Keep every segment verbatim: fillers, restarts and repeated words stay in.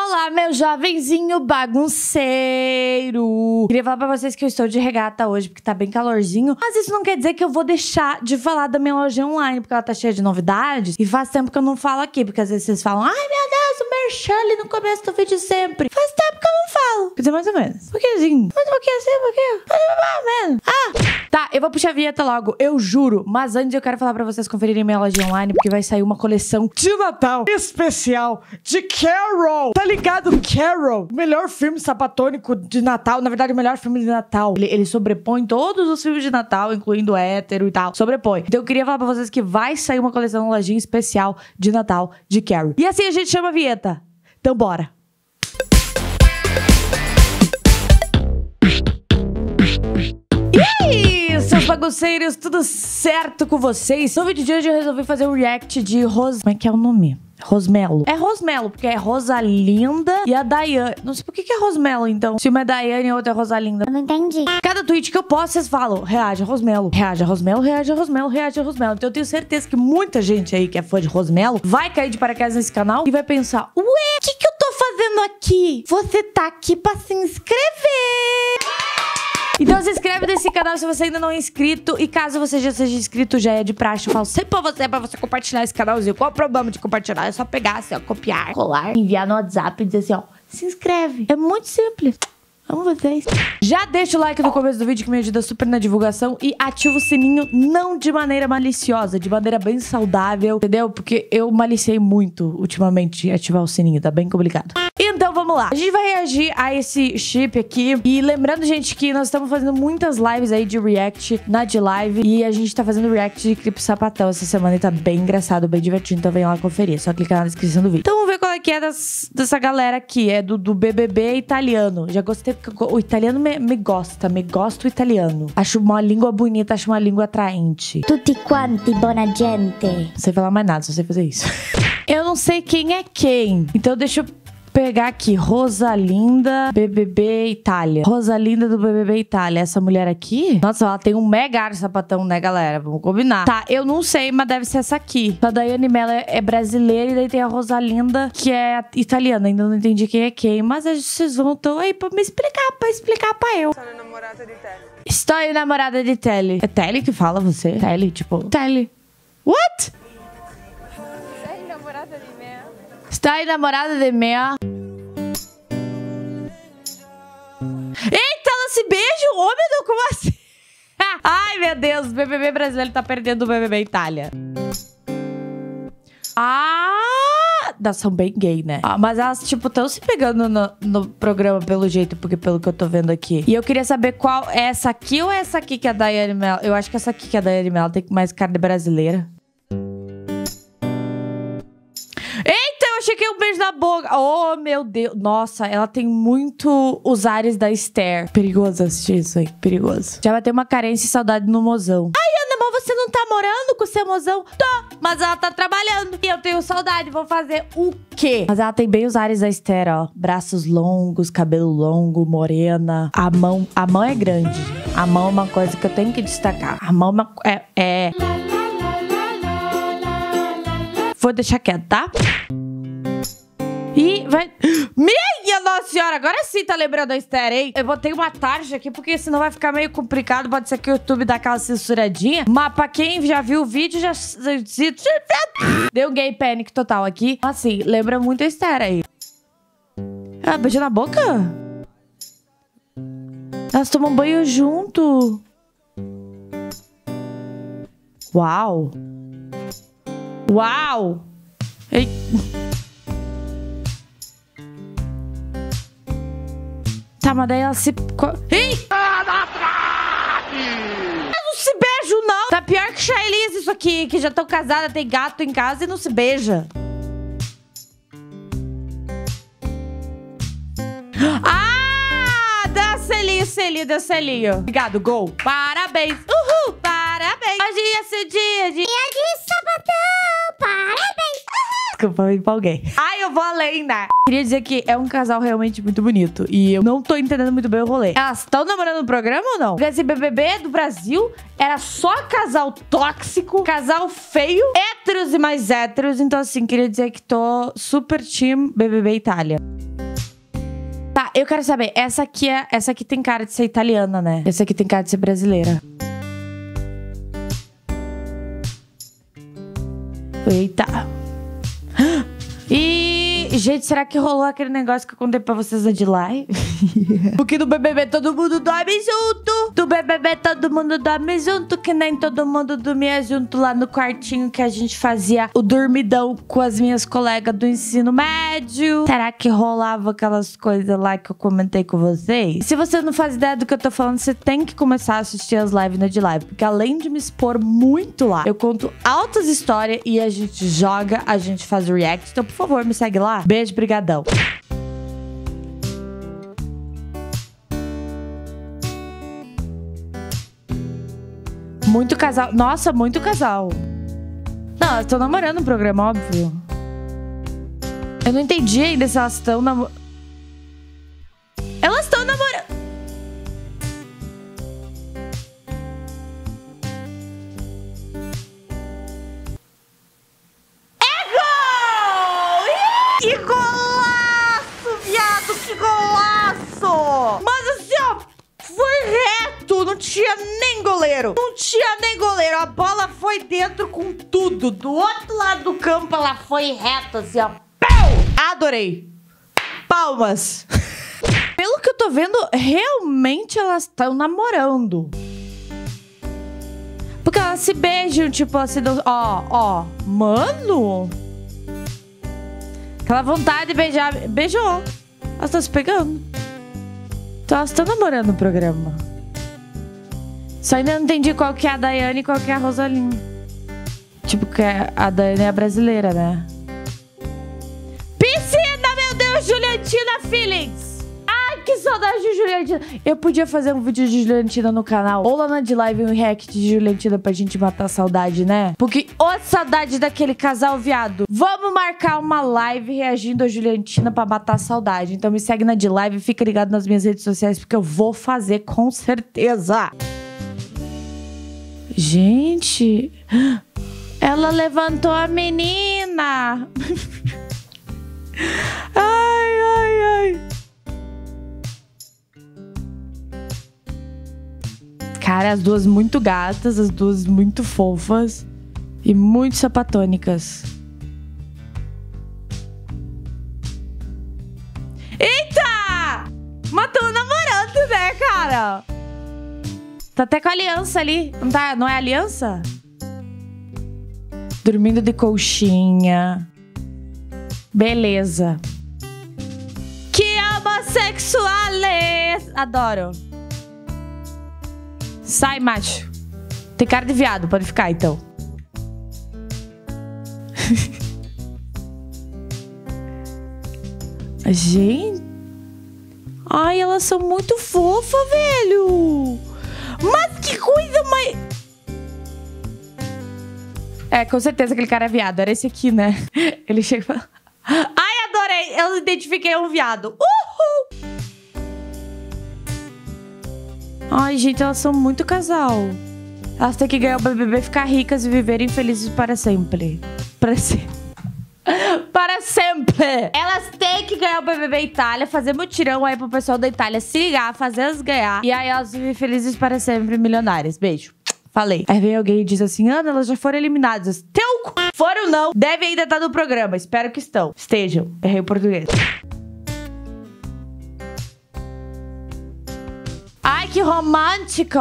Olá, meu jovenzinho bagunceiro! Queria falar pra vocês que eu estou de regata hoje, porque tá bem calorzinho. Mas isso não quer dizer que eu vou deixar de falar da minha loja online, porque ela tá cheia de novidades. E faz tempo que eu não falo aqui, porque às vezes vocês falam: ai, meu Deus, o merchan ali no começo do vídeo sempre. Faz tempo que eu não falo. Quer dizer, mais ou menos. Um pouquinho. Mais um pouquinho assim, um pouquinho. Mais ou menos. Ah! Tá, eu vou puxar a vinheta logo, eu juro. Mas antes eu quero falar pra vocês conferirem minha loja online, porque vai sair uma coleção de Natal especial de Carol. Tá ligado? Carol, o melhor filme sapatônico de Natal. Na verdade, o melhor filme de Natal. Ele, ele sobrepõe todos os filmes de Natal, incluindo hétero e tal. Sobrepõe. Então eu queria falar pra vocês que vai sair uma coleção de lojinha especial de Natal de Carol. E assim a gente chama a vinheta. Então bora. E aí, seus bagunceiros, tudo certo com vocês? No vídeo de hoje eu resolvi fazer um react de Ros... Como é que é o nome? Rosmello. É Rosmello, porque é Rosalinda e a Daiane. Não sei por que que é Rosmello, então. Se uma é Daiane e a outra é Rosalinda. Eu não entendi. Cada tweet que eu posto, vocês falam: reage a Rosmello, reage a Rosmello, reage a Rosmello, reage a Rosmello. Então eu tenho certeza que muita gente aí que é fã de Rosmello vai cair de paraquedas nesse canal e vai pensar: ué, o que que eu tô fazendo aqui? Você tá aqui pra se inscrever. Então se inscreve nesse canal se você ainda não é inscrito. E caso você já seja inscrito, já é de praxe, eu falo sempre pra você, pra você compartilhar esse canalzinho. Qual o problema de compartilhar? É só pegar, assim, ó, copiar, colar, enviar no WhatsApp e dizer assim, ó, se inscreve. É muito simples. Amo vocês. Já deixa o like no começo do vídeo que me ajuda super na divulgação. E ativa o sininho, não de maneira maliciosa, de maneira bem saudável, entendeu? Porque eu maliciei muito ultimamente ativar o sininho, tá bem complicado. Então vamos lá. A gente vai reagir a esse chip aqui. E lembrando, gente, que nós estamos fazendo muitas lives aí de react na de live. E a gente tá fazendo react de clipe sapatão essa semana e tá bem engraçado, bem divertido. Então vem lá conferir, é só clicar na descrição do vídeo. Então vamos ver qual é que é das, dessa galera aqui. É do, do B B B italiano. Já gostei. O italiano me, me gosta, me gosta o italiano. Acho uma língua bonita, acho uma língua atraente. Tutti quanti, buona gente. Não sei falar mais nada, só sei fazer isso. Eu não sei quem é quem. Então deixa eu pegar aqui. Rosalinda, B B B Itália. Rosalinda do B B B Itália. Essa mulher aqui, nossa, ela tem um mega ar sapatão, né, galera? Vamos combinar. Tá, eu não sei, mas deve ser essa aqui. A Daiane Mello é brasileira e daí tem a Rosalinda, que é italiana. Ainda não entendi quem é quem, mas vocês vão então aí pra me explicar, pra explicar pra eu. Sono namorada di Telly. Estou namorada de Telly. É Telly que fala você? Telly, tipo... Telly. What? Sei namorada di me? Está namorada de Mea. Eita, ela se beija? Ô, meu Deus, como assim? Ai, meu Deus, o B B B brasileiro tá perdendo o B B B Itália. Ah, elas são bem gay, né? Ah, mas elas, tipo, estão se pegando no, no programa pelo jeito, porque pelo que eu tô vendo aqui. E eu queria saber qual é essa aqui ou essa aqui que é a Daiane Mello. Eu acho que essa aqui que é a Daiane Mello tem mais cara de brasileira. Eita, eu achei que ia um beijo na boca. Oh, meu Deus. Nossa, ela tem muito os ares da Esther. Perigoso assistir isso aí, perigoso. Já vai ter uma carência e saudade no mozão. Ai, Ana, mas você não tá morando com o seu mozão? Tô, mas ela tá trabalhando. E eu tenho saudade, vou fazer o quê? Mas ela tem bem os ares da Esther, ó. Braços longos, cabelo longo, morena. A mão, a mão é grande. A mão é uma coisa que eu tenho que destacar. A mão é... Uma, é, é... Vou deixar quieto, tá? E vai... Minha Nossa Senhora, agora sim tá lembrando a Esther, hein? Eu botei uma tarja aqui, porque senão vai ficar meio complicado. Pode ser que o YouTube dá aquela censuradinha. Mas pra quem já viu o vídeo, já... Deu um gay panic total aqui. Assim, lembra muito a Esther aí. Ah, beijou na boca? Elas tomam banho junto. Uau. Uau! Ei. Tá, mas daí ela se... Ei! Não se beijam, não! Tá pior que Charlize isso aqui, que já estão casadas, tem gato em casa e não se beija. Ah! Dá selinho, selinho, deu selinho. Obrigado, gol. Parabéns. Uhul, parabéns. Hoje ia ser dia de... Dia de sapatão, parabéns. Desculpa, eu me empolguei. Ai, eu vou além, né? Queria dizer que é um casal realmente muito bonito. E eu não tô entendendo muito bem o rolê. Elas estão namorando no programa ou não? Porque esse B B B do Brasil era só casal tóxico, casal feio, héteros e mais héteros. Então, assim, queria dizer que tô super team B B B Itália. eu quero saber, essa aqui é, essa aqui tem cara de ser italiana, né? Essa aqui tem cara de ser brasileira. Eita. E, gente, será que rolou aquele negócio que eu contei pra vocês da de live? Porque no B B B todo mundo dorme junto. Do B B B todo mundo dorme junto. Que nem todo mundo dormia junto lá no quartinho que a gente fazia o dormidão com as minhas colegas do ensino médio. Será que rolava aquelas coisas lá que eu comentei com vocês? Se você não faz ideia do que eu tô falando, você tem que começar a assistir as lives na de live. Porque além de me expor muito lá, eu conto altas histórias e a gente joga, a gente faz react. Então, por favor, me segue lá. Beijo, brigadão. Muito casal. Nossa, muito casal. Não, elas estão namorando no programa, óbvio. Eu não entendi ainda se elas estão namorando. Elas estão namorando. Que golaço, viado! Que golaço! Mas assim, ó, foi reto, não tinha nem goleiro. Não tinha nem goleiro. A bola foi dentro com tudo. Do outro lado do campo, ela foi reta, assim, ó. Pau! Adorei. Palmas. Pelo que eu tô vendo, realmente elas estão namorando. Porque elas se beijam, tipo assim, ó, ó. Mano... Aquela vontade de beijar... Beijou. Elas estão se pegando. Então elas estão namorando o programa. Só ainda não entendi qual que é a Daiane e qual que é a Rosalinha. Tipo, que a Daiane é a brasileira, né? Piscina, meu Deus! Juliantina Feelings! Ai, que saudade de Juliantina. Eu podia fazer um vídeo de Juliantina no canal. Ou lá na de live um react de Juliantina pra gente matar a saudade, né? Porque, ô saudade daquele casal viado. Vamos marcar uma live reagindo a Juliantina pra matar a saudade. Então me segue na de live e fica ligado nas minhas redes sociais, porque eu vou fazer com certeza. Gente... Ela levantou a menina. Ai, ai, ai. Cara, as duas muito gatas, as duas muito fofas e muito sapatônicas. Eita! Mas tão namorando, né, cara? Tá até com a aliança ali. Não, tá, não é aliança? Dormindo de colchinha. Beleza. Que homossexuales! Adoro. Sai, macho. Tem cara de viado, pode ficar, então. Gente. Ai, elas são muito fofas, velho. Mas que coisa mais... É, com certeza aquele cara é viado. Era esse aqui, né? Ele chega e fala... Ai, adorei! Eu identifiquei um viado. Uhul! Ai, gente, elas são muito casal. Elas têm que ganhar o B B B, ficar ricas e viverem felizes para sempre. Para sempre. Para sempre! Elas têm que ganhar o B B B Itália, fazer mutirão aí pro pessoal da Itália se ligar, fazer elas ganhar. E aí elas vivem felizes para sempre, milionárias. Beijo. Falei. Aí vem alguém e diz assim, Ana, elas já foram eliminadas. Teu c... Foram não. Devem ainda estar no programa. Espero que estão. Estejam. Errei o português. Ai, que romântico.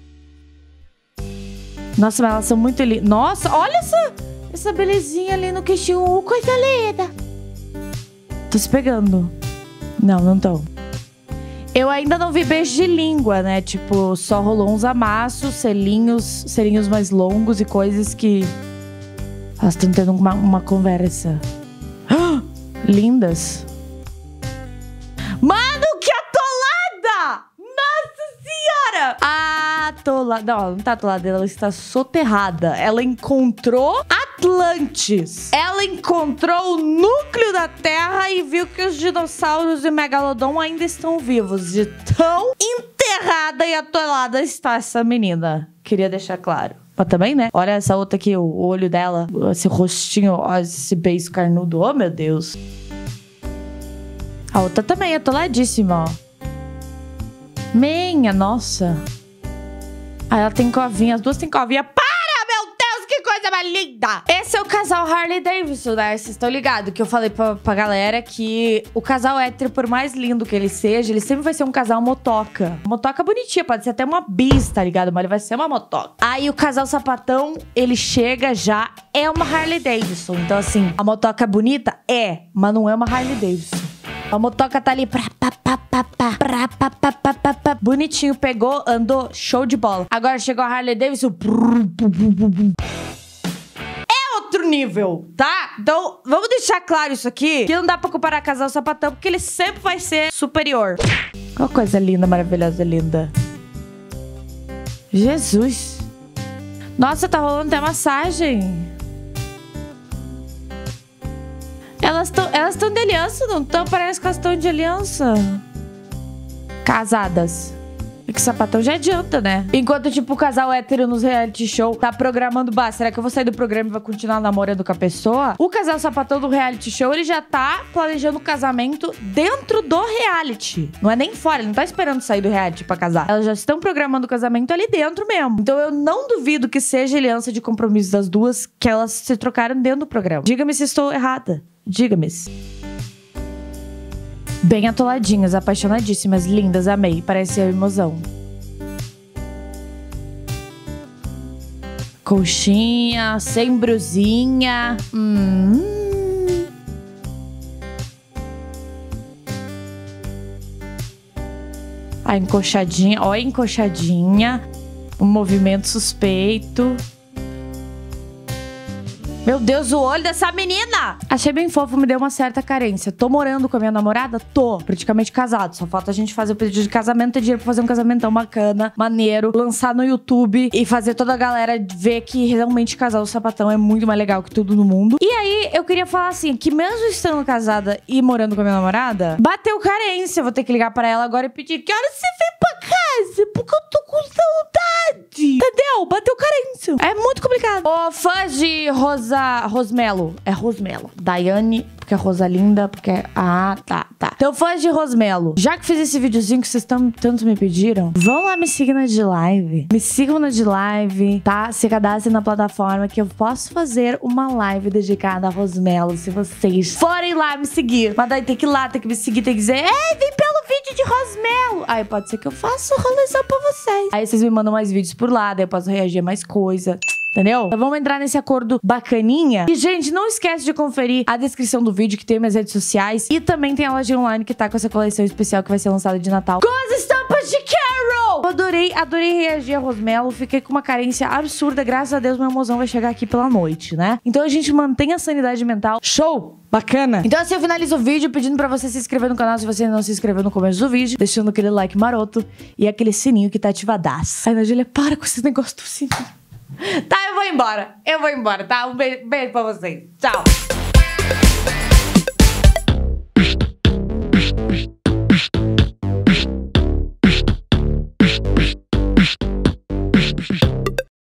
Nossa, mas elas são muito lindas. Nossa, olha essa, essa belezinha ali no queixinho. Uh, coisa linda. Tô se pegando. Não, não tô. Eu ainda não vi beijo de língua, né? Tipo, só rolou uns amassos, selinhos, selinhos mais longos e coisas que... Elas estão tendo uma, uma conversa. Ah, lindas. Mano, que atolada! Nossa senhora! Atolada. Não, ela não tá atolada, ela está soterrada. Ela encontrou Atlantis. Ela encontrou o núcleo da Terra e viu que os dinossauros e Megalodon ainda estão vivos. De tão enterrada e atolada está essa menina. Queria deixar claro. Mas também, né? Olha essa outra aqui, o olho dela, esse rostinho, ó, esse beijo carnudo. Oh, meu Deus. A outra também, atoladíssima, ó. Minha, nossa. Aí ela tem covinha, as duas têm covinha. Para, meu Deus, que coisa mais linda! Esse é o casal Harley Davidson, né? Vocês estão ligados que eu falei pra, pra galera que o casal hétero, por mais lindo que ele seja, ele sempre vai ser um casal motoca. Motoca bonitinha, pode ser até uma bis, tá ligado? Mas ele vai ser uma motoca. Aí o casal sapatão, ele chega já, é uma Harley Davidson. Então assim, a motoca é bonita? É, mas não é uma Harley Davidson. A motoca tá ali pra, pra, pra, pra, pra, pra, pra, pra, pra, pra, pra. Bonitinho, pegou, andou, show de bola. Agora chegou a Harley Davidson. É outro nível, tá? Então, vamos deixar claro isso aqui, que não dá pra comparar casal sapatão, porque ele sempre vai ser superior. Olha que coisa linda, maravilhosa, linda. Jesus. Nossa, tá rolando até massagem. Elas estão elas estão de aliança, não estão? Parece que elas estão de aliança. Casadas. É que sapatão já adianta, né? Enquanto, tipo, o casal hétero nos reality show tá programando, bah, será que eu vou sair do programa e vou continuar namorando com a pessoa? O casal sapatão do reality show, ele já tá planejando o casamento dentro do reality. Não é nem fora, ele não tá esperando sair do reality pra casar. Elas já estão programando o casamento ali dentro mesmo. Então eu não duvido que seja aliança de compromisso das duas, que elas se trocaram dentro do programa. Diga-me se estou errada. Diga-me. Bem atoladinhas, apaixonadíssimas, lindas, amei. Parece eu e mozão. Colchinha, sem brusinha. Hum. A encoxadinha, ó, a encoxadinha. Um movimento suspeito. Meu Deus, o olho dessa menina! Achei bem fofo, me deu uma certa carência. Tô morando com a minha namorada? Tô. Praticamente casado. Só falta a gente fazer o pedido de casamento, ter dinheiro pra fazer um casamentão bacana, maneiro, lançar no YouTube e fazer toda a galera ver que realmente casar o sapatão é muito mais legal que tudo no mundo. E aí, eu queria falar assim, que mesmo estando casada e morando com a minha namorada, bateu carência. Eu vou ter que ligar pra ela agora e pedir: que hora você vem pra casa? Porque eu tô com saudade. Entendeu? Bateu carência. É muito complicado. Ô, fãs de Rosa... Rosmelo. É Rosmelo. Daiane, porque é Rosalinda, porque é... Ah, tá, tá. Então, fãs de Rosmelo, já que fiz esse videozinho que vocês tão, tanto me pediram, vão lá me seguir na de live. Me sigam na de live, tá? Se cadastrem na plataforma que eu posso fazer uma live dedicada a Rosmelo, se vocês forem lá me seguir. Mas daí tem que ir lá, tem que me seguir, tem que dizer: ei, vem pelo vídeo de Rosmelo. Aí pode ser que eu faça um rolezão pra vocês. Aí vocês me mandam mais vídeos por lá, daí eu posso reagir a mais coisa. Entendeu? Então vamos entrar nesse acordo bacaninha. E, gente, não esquece de conferir a descrição do vídeo, que tem minhas redes sociais. E também tem a loja online que tá com essa coleção especial que vai ser lançada de Natal, com as estampas de Carol! Eu adorei, adorei reagir a Rosmelo. Fiquei com uma carência absurda. Graças a Deus, meu mozão vai chegar aqui pela noite, né? Então a gente mantém a sanidade mental. Show! Bacana! Então assim eu finalizo o vídeo pedindo pra você se inscrever no canal se você ainda não se inscreveu no começo do vídeo, deixando aquele like maroto e aquele sininho que tá ativadaço. Ai, Ana Júlia, para com esse negócio do sininho. Tá, eu vou embora. Eu vou embora, tá? Um beijo, beijo pra vocês. Tchau.